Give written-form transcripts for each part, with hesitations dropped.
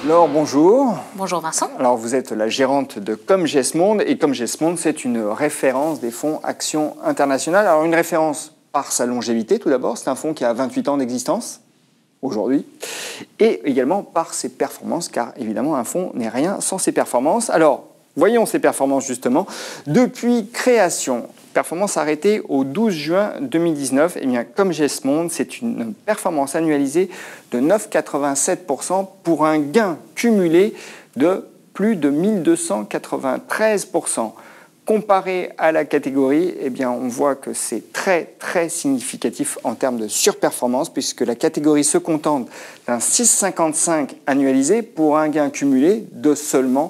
Laure, bonjour. Bonjour Vincent. Alors vous êtes la gérante de Comgesmonde et Comgesmonde, c'est une référence des fonds actions internationales. Alors une référence par sa longévité tout d'abord, c'est un fonds qui a 28 ans d'existence aujourd'hui et également par ses performances car évidemment un fonds n'est rien sans ses performances. Alors voyons ces performances justement. Depuis création, performance arrêtée au 12 juin 2019, eh bien, Comgesmonde, c'est une performance annualisée de 9,87% pour un gain cumulé de plus de 1293%. Comparé à la catégorie, eh bien, on voit que c'est très significatif en termes de surperformance puisque la catégorie se contente d'un 6,55 annualisé pour un gain cumulé de seulement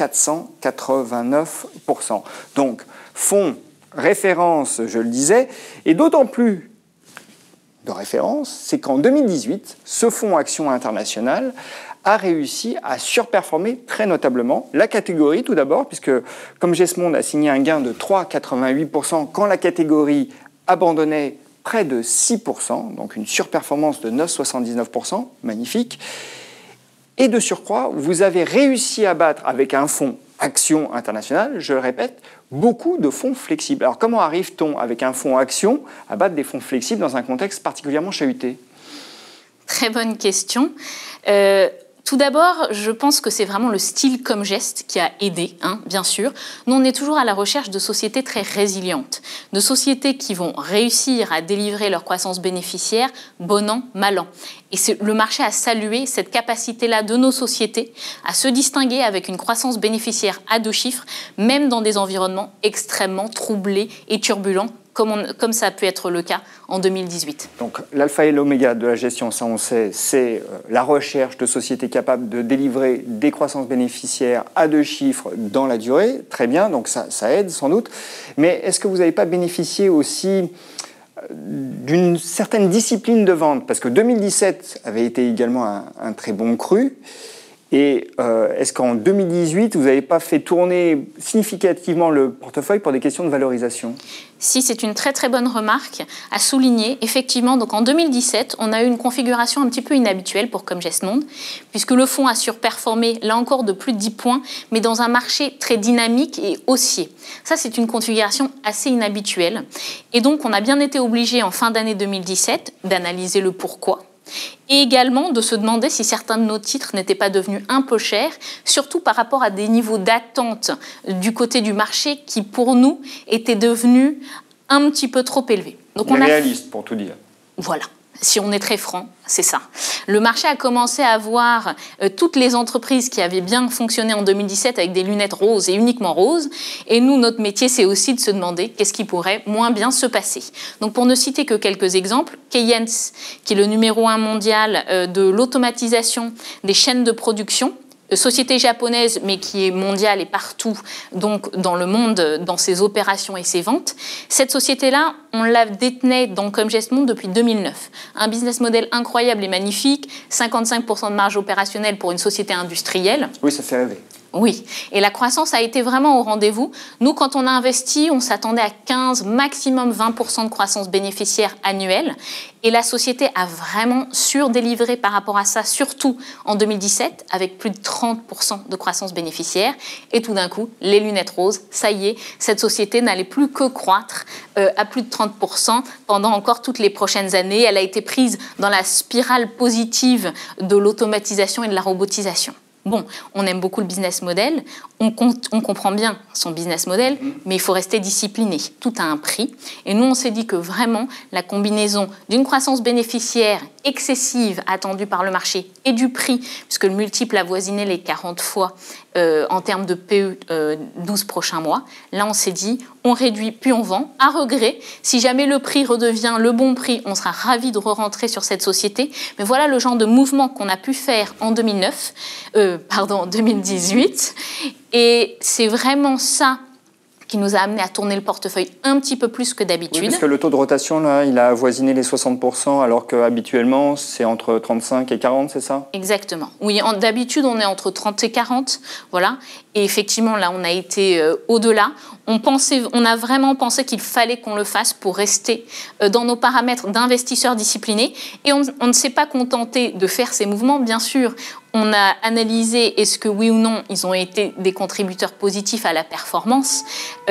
489%. Donc, fonds référence, je le disais, et d'autant plus de référence, c'est qu'en 2018, ce fonds Action Internationale a réussi à surperformer très notablement la catégorie tout d'abord, puisque Comgesmonde a signé un gain de 3,88% quand la catégorie abandonnait près de 6%, donc une surperformance de 9,79%, magnifique. Et de surcroît, vous avez réussi à battre avec un fonds Action Internationale, je le répète, beaucoup de fonds flexibles. Alors comment arrive-t-on avec un fonds Action à battre des fonds flexibles dans un contexte particulièrement chahuté? Très bonne question. Tout d'abord, je pense que c'est vraiment le style Comgest qui a aidé, bien sûr. Nous, on est toujours à la recherche de sociétés très résilientes, de sociétés qui vont réussir à délivrer leur croissance bénéficiaire, bon an, mal an. Et le marché a salué cette capacité-là de nos sociétés à se distinguer avec une croissance bénéficiaire à 2 chiffres, même dans des environnements extrêmement troublés et turbulents, comme ça a pu être le cas en 2018. Donc l'alpha et l'oméga de la gestion, ça on sait, c'est la recherche de sociétés capables de délivrer des croissances bénéficiaires à 2 chiffres dans la durée. Très bien, donc ça aide sans doute. Mais est-ce que vous n'avez pas bénéficié aussi d'une certaine discipline de vente? Parce que 2017 avait été également un très bon cru. Et est-ce qu'en 2018, vous n'avez pas fait tourner significativement le portefeuille pour des questions de valorisation? Si, c'est une très bonne remarque à souligner. Effectivement, donc en 2017, on a eu une configuration un petit peu inhabituelle pour Comgesmonde, puisque le fonds a surperformé, là encore, de plus de 10 points, mais dans un marché très dynamique et haussier. Ça, c'est une configuration assez inhabituelle. Et donc, on a bien été obligé, en fin d'année 2017, d'analyser le pourquoi. Et également de se demander si certains de nos titres n'étaient pas devenus un peu chers, surtout par rapport à des niveaux d'attente du côté du marché qui, pour nous, étaient devenus un petit peu trop élevés. Donc réaliste, pour tout dire. Voilà. Si on est très franc, c'est ça. Le marché a commencé à voir toutes les entreprises qui avaient bien fonctionné en 2017 avec des lunettes roses et uniquement roses. Et nous, notre métier, c'est aussi de se demander qu'est-ce qui pourrait moins bien se passer. Donc, pour ne citer que quelques exemples, Keyence, qui est le numéro 1 mondial de l'automatisation des chaînes de production, société japonaise, mais qui est mondiale et partout, donc dans le monde, dans ses opérations et ses ventes. Cette société-là, on la détenait dans Comgesmonde depuis 2009. Un business model incroyable et magnifique, 55% de marge opérationnelle pour une société industrielle. Oui, ça fait rêver. Oui, et la croissance a été vraiment au rendez-vous. Nous, quand on a investi, on s'attendait à 15, maximum 20% de croissance bénéficiaire annuelle. Et la société a vraiment surdélivré par rapport à ça, surtout en 2017, avec plus de 30% de croissance bénéficiaire. Et tout d'un coup, les lunettes roses, ça y est, cette société n'allait plus que croître à plus de 30% pendant encore toutes les prochaines années. Elle a été prise dans la spirale positive de l'automatisation et de la robotisation. Bon, on aime beaucoup le business model, on comprend bien son business model, mais il faut rester discipliné. Tout a un prix. Et nous, on s'est dit que vraiment, la combinaison d'une croissance bénéficiaire excessive attendue par le marché et du prix, puisque le multiple avoisinait les 40 fois en termes de PE 12 prochains mois, là, on s'est dit, on réduit puis on vend, à regret. Si jamais le prix redevient le bon prix, on sera ravis de re-rentrer sur cette société. Mais voilà le genre de mouvement qu'on a pu faire en 2018. Et c'est vraiment ça qui nous a amené à tourner le portefeuille un petit peu plus que d'habitude. Oui, parce que le taux de rotation, là, il a avoisiné les 60%, alors qu'habituellement, c'est entre 35 et 40, c'est ça? Exactement. Oui, d'habitude, on est entre 30 et 40, voilà. Et effectivement, là, on a été au-delà. On a vraiment pensé qu'il fallait qu'on le fasse pour rester dans nos paramètres d'investisseurs disciplinés. Et on ne s'est pas contenté de faire ces mouvements, bien sûr. On a analysé est-ce que oui ou non ils ont été des contributeurs positifs à la performance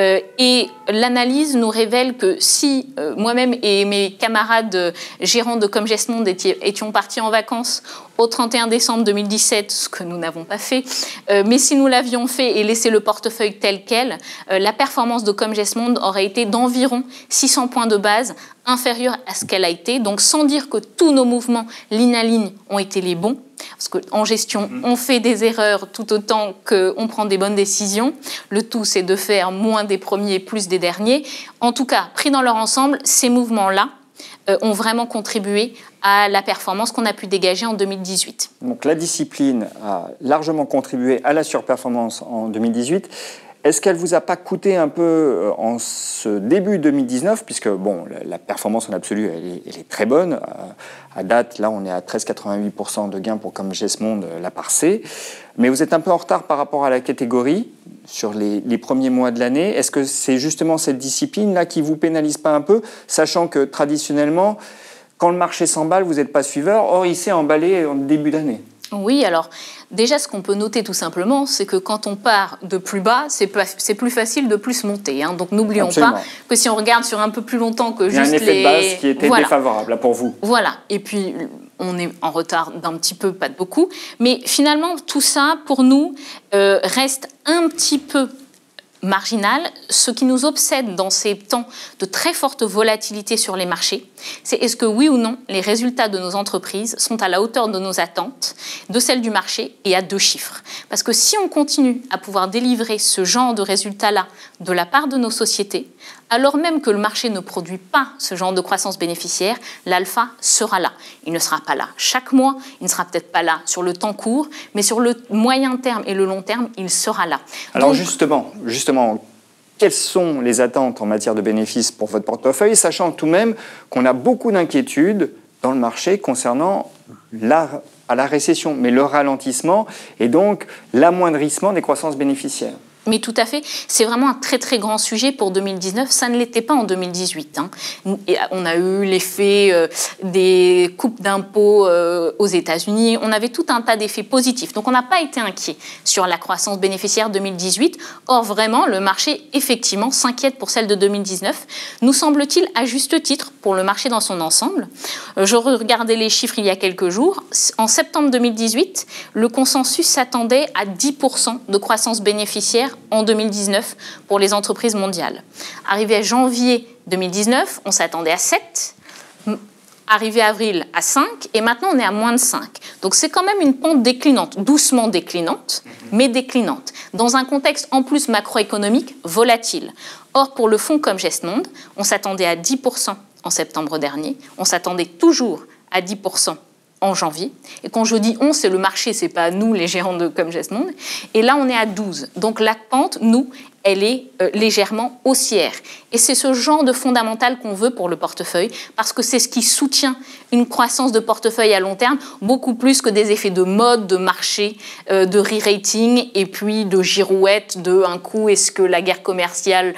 et l'analyse nous révèle que si moi-même et mes camarades gérants de Comgest Monde étions partis en vacances au 31 décembre 2017, ce que nous n'avons pas fait, mais si nous l'avions fait et laissé le portefeuille tel quel, la performance de Comgest Monde aurait été d'environ 600 points de base inférieure à ce qu'elle a été, donc sans dire que tous nos mouvements ligne à ligne ont été les bons, parce qu'en gestion, on fait des erreurs tout autant qu'on prend des bonnes décisions. Le tout, c'est de faire moins des premiers, plus des derniers. En tout cas, pris dans leur ensemble, ces mouvements-là ont vraiment contribué à la performance qu'on a pu dégager en 2018. Donc la discipline a largement contribué à la surperformance en 2018. Est-ce qu'elle ne vous a pas coûté un peu en ce début 2019, puisque bon, la performance en absolu, elle est très bonne. À date, là, on est à 13,88% de gains pour Comgest Monde, la part C. Mais vous êtes un peu en retard par rapport à la catégorie sur les premiers mois de l'année. Est-ce que c'est justement cette discipline-là qui ne vous pénalise pas un peu, sachant que traditionnellement, quand le marché s'emballe, vous n'êtes pas suiveur. Or, il s'est emballé en début d'année. Oui, alors déjà ce qu'on peut noter tout simplement, c'est que quand on part de plus bas, c'est plus facile de plus monter. Hein. Donc n'oublions pas que si on regarde sur un peu plus longtemps que juste les... Il y a un effet de base qui était défavorable là, pour vous. Voilà, et puis on est en retard d'un petit peu, pas de beaucoup. Mais finalement, tout ça, pour nous, reste un petit peu marginal. Ce qui nous obsède dans ces temps de très forte volatilité sur les marchés, c'est est-ce que oui ou non les résultats de nos entreprises sont à la hauteur de nos attentes, de celles du marché et à 2 chiffres. Parce que si on continue à pouvoir délivrer ce genre de résultats-là de la part de nos sociétés, alors même que le marché ne produit pas ce genre de croissance bénéficiaire, l'alpha sera là. Il ne sera pas là chaque mois, il ne sera peut-être pas là sur le temps court, mais sur le moyen terme et le long terme, il sera là. Alors justement, quelles sont les attentes en matière de bénéfices pour votre portefeuille, sachant tout de même qu'on a beaucoup d'inquiétudes dans le marché concernant la récession, mais le ralentissement et donc l'amoindrissement des croissances bénéficiaires? Mais tout à fait, c'est vraiment un très très grand sujet pour 2019, ça ne l'était pas en 2018. Hein. Et on a eu l'effet des coupes d'impôts aux États-Unis, on avait tout un tas d'effets positifs. Donc on n'a pas été inquiet sur la croissance bénéficiaire 2018. Or vraiment, le marché effectivement s'inquiète pour celle de 2019. Nous semble-t-il à juste titre pour le marché dans son ensemble. Je regardais les chiffres il y a quelques jours. En septembre 2018, le consensus s'attendait à 10% de croissance bénéficiaire en 2019 pour les entreprises mondiales. Arrivé à janvier 2019, on s'attendait à 7, arrivé à avril à 5, et maintenant on est à moins de 5. Donc c'est quand même une pente déclinante, doucement déclinante, mais déclinante, dans un contexte en plus macroéconomique volatile. Or, pour le fonds Comgest Monde, on s'attendait à 10% en septembre dernier, on s'attendait toujours à 10% en janvier. Et quand je dis on, c'est le marché, c'est pas nous, les gérants de Comgest Monde. Et là, on est à 12. Donc la pente, nous, elle est légèrement haussière. Et c'est ce genre de fondamental qu'on veut pour le portefeuille, parce que c'est ce qui soutient une croissance de portefeuille à long terme, beaucoup plus que des effets de mode, de marché, de re-rating, et puis de girouette, de un coup, est-ce que la guerre commerciale,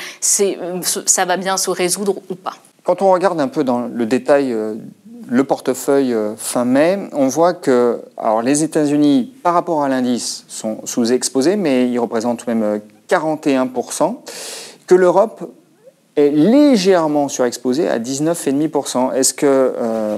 ça va bien se résoudre ou pas? Quand on regarde un peu dans le détail le portefeuille fin mai, on voit que alors les États-Unis, par rapport à l'indice, sont sous-exposés, mais ils représentent tout de même 41%, que l'Europe est légèrement surexposée à 19,5%. Est-ce que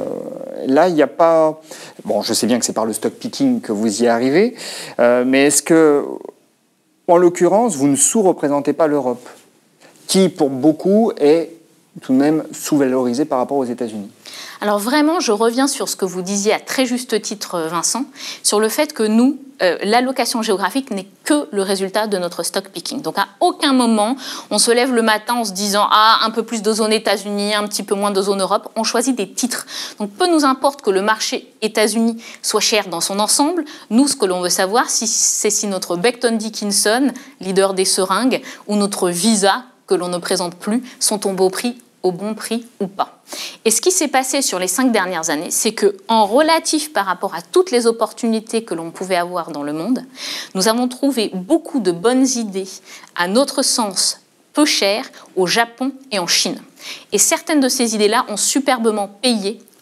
là, il n'y a pas... Bon, je sais bien que c'est par le stock picking que vous y arrivez, mais est-ce que, en l'occurrence, vous ne sous-représentez pas l'Europe, qui, pour beaucoup, est tout de même sous-valorisée par rapport aux États-Unis? Alors vraiment, je reviens sur ce que vous disiez à très juste titre, Vincent, sur le fait que nous, l'allocation géographique n'est que le résultat de notre stock picking. Donc à aucun moment, on se lève le matin en se disant « Ah, un peu plus de zone États-Unis, un petit peu moins de zone Europe ». On choisit des titres. Donc peu nous importe que le marché États-Unis soit cher dans son ensemble. Nous, ce que l'on veut savoir, c'est si notre Becton Dickinson, leader des seringues, ou notre Visa, que l'on ne présente plus, sont au bon prix ou pas. Et ce qui s'est passé sur les 5 dernières années, c'est qu'en relatif par rapport à toutes les opportunités que l'on pouvait avoir dans le monde, nous avons trouvé beaucoup de bonnes idées, à notre sens peu chères, au Japon et en Chine. Et certaines de ces idées-là ont superbement payé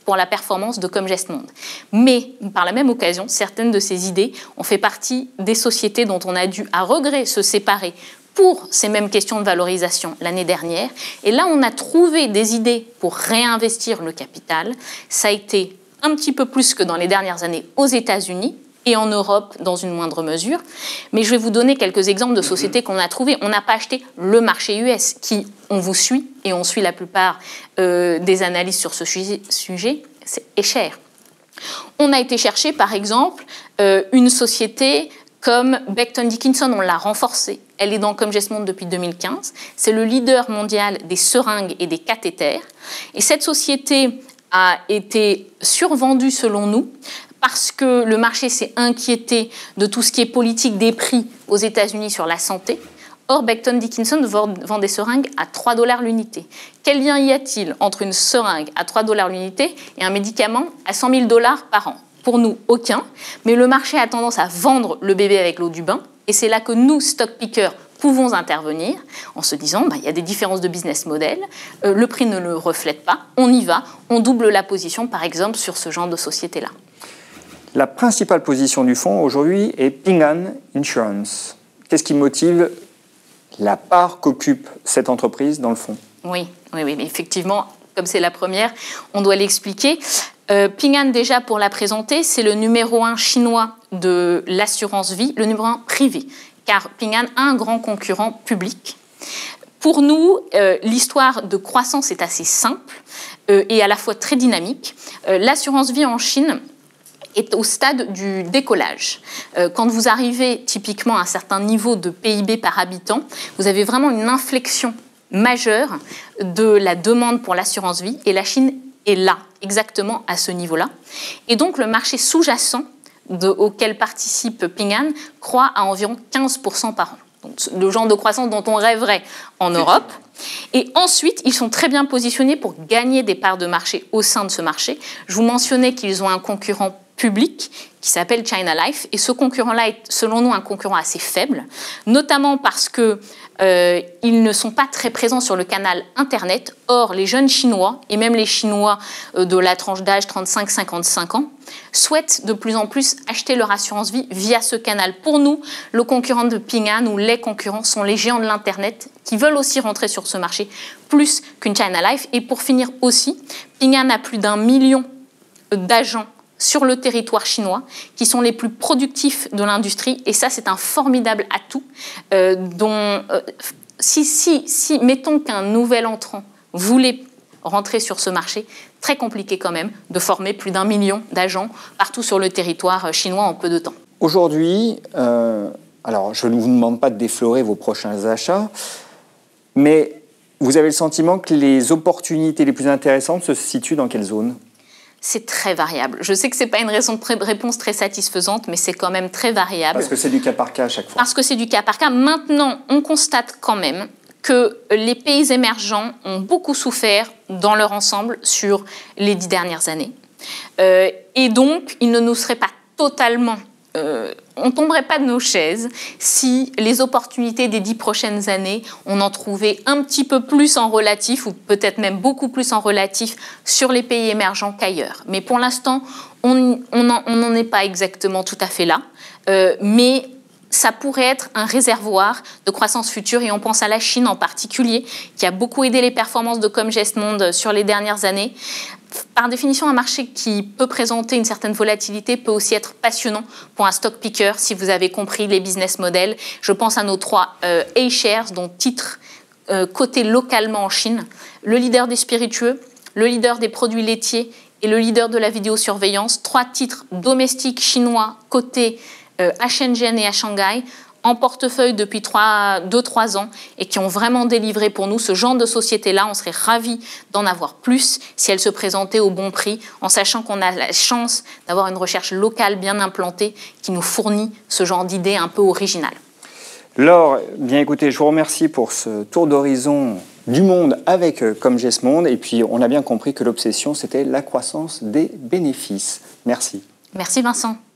pour la performance de Comgest Monde. Mais, par la même occasion, certaines de ces idées ont fait partie des sociétés dont on a dû, à regret, se séparer pour ces mêmes questions de valorisation l'année dernière. Et là, on a trouvé des idées pour réinvestir le capital. Ça a été un petit peu plus que dans les dernières années aux États-Unis et en Europe dans une moindre mesure. Mais je vais vous donner quelques exemples de sociétés qu'on a trouvées. On n'a pas acheté le marché US, qui, on vous suit, et on suit la plupart des analyses sur ce sujet, est cher. On a été chercher, par exemple, une société comme Becton Dickinson, on l'a renforcée. Elle est dans Comgest Monde depuis 2015. C'est le leader mondial des seringues et des cathéters. Et cette société a été survendue selon nous parce que le marché s'est inquiété de tout ce qui est politique des prix aux États-Unis sur la santé. Or, Becton Dickinson vend des seringues à 3 $ l'unité. Quel lien y a-t-il entre une seringue à 3 $ l'unité et un médicament à 100 000 $ par an? Pour nous, aucun. Mais le marché a tendance à vendre le bébé avec l'eau du bain. Et c'est là que nous, stock pickers, pouvons intervenir en se disant il y a des différences de business model, le prix ne le reflète pas, on y va, on double la position, par exemple, sur ce genre de société-là. La principale position du fonds aujourd'hui est Ping An Insurance. Qu'est-ce qui motive la part qu'occupe cette entreprise dans le fonds? Oui, mais effectivement, comme c'est la première, on doit l'expliquer. Ping An, déjà pour la présenter, c'est le numéro 1 chinois de l'assurance vie, le numéro 1 privé, car Ping An a un grand concurrent public. Pour nous, l'histoire de croissance est assez simple et à la fois très dynamique. L'assurance vie en Chine est au stade du décollage. Quand vous arrivez typiquement à un certain niveau de PIB par habitant, vous avez vraiment une inflexion majeure de la demande pour l'assurance vie et la Chine est là, exactement à ce niveau-là. Et donc le marché sous-jacent auquel participe Ping An croît à environ 15% par an. Donc, le genre de croissance dont on rêverait en Europe. Et ensuite, ils sont très bien positionnés pour gagner des parts de marché au sein de ce marché. Je vous mentionnais qu'ils ont un concurrent public qui s'appelle China Life. Et ce concurrent-là est, selon nous, un concurrent assez faible, notamment parce qu'ils ne sont pas très présents sur le canal Internet. Or, les jeunes Chinois, et même les Chinois de la tranche d'âge 35-55 ans, souhaitent de plus en plus acheter leur assurance vie via ce canal. Pour nous, le concurrent de Ping An ou les concurrents sont les géants de l'Internet qui veulent aussi rentrer sur ce marché plus qu'une China Life. Et pour finir aussi, Ping An a plus d'1 million d'agents sur le territoire chinois, qui sont les plus productifs de l'industrie. Et ça, c'est un formidable atout si mettons qu'un nouvel entrant voulait rentrer sur ce marché, très compliqué quand même de former plus d'1 million d'agents partout sur le territoire chinois en peu de temps. Aujourd'hui, alors je ne vous demande pas de déflorer vos prochains achats, mais vous avez le sentiment que les opportunités les plus intéressantes se situent dans quelle zone ? C'est très variable. Je sais que ce n'est pas une réponse très satisfaisante, mais c'est quand même très variable. Parce que c'est du cas par cas à chaque fois. Parce que c'est du cas par cas. Maintenant, on constate quand même que les pays émergents ont beaucoup souffert dans leur ensemble sur les 10 dernières années. Et donc, il ne nous serait pas totalement... on ne tomberait pas de nos chaises si les opportunités des 10 prochaines années, on en trouvait un petit peu plus en relatif, ou peut-être même beaucoup plus en relatif, sur les pays émergents qu'ailleurs. Mais pour l'instant, on n'en est pas exactement tout à fait là. Mais ça pourrait être un réservoir de croissance future, et on pense à la Chine en particulier, qui a beaucoup aidé les performances de Comgest Monde sur les dernières années. Par définition, un marché qui peut présenter une certaine volatilité peut aussi être passionnant pour un stock picker si vous avez compris les business models. Je pense à nos 3 A-shares, dont titres cotés localement en Chine, le leader des spiritueux, le leader des produits laitiers et le leader de la vidéosurveillance. 3 titres domestiques chinois cotés à Shenzhen et à Shanghai, en portefeuille depuis 2-3 ans et qui ont vraiment délivré pour nous ce genre de société-là. On serait ravis d'en avoir plus si elles se présentaient au bon prix, en sachant qu'on a la chance d'avoir une recherche locale bien implantée qui nous fournit ce genre d'idées un peu originales. Laure, bien écoutez, je vous remercie pour ce tour d'horizon du monde avec Comgest Monde. Et puis, on a bien compris que l'obsession, c'était la croissance des bénéfices. Merci. Merci Vincent.